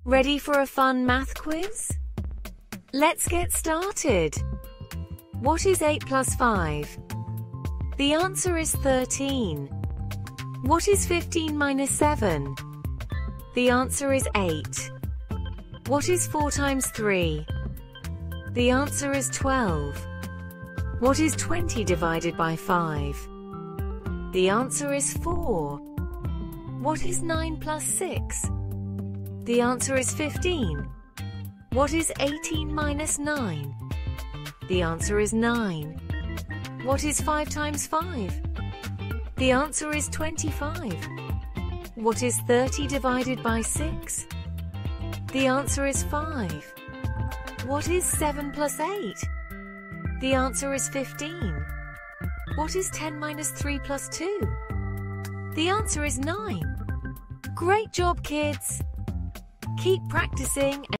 Ready for a fun math quiz? Let's get started. What is 8 plus 5? The answer is 13. What is 15 minus 7? The answer is 8. What is 4 times 3? The answer is 12. What is 20 divided by 5? The answer is 4. What is 9 plus 6? The answer is 15. What is 18 minus 9? The answer is 9. What is 5 times 5? The answer is 25. What is 30 divided by 6? The answer is 5. What is 7 plus 8? The answer is 15. What is 10 minus 3 plus 2? The answer is 9. Great job, kids! Keep practicing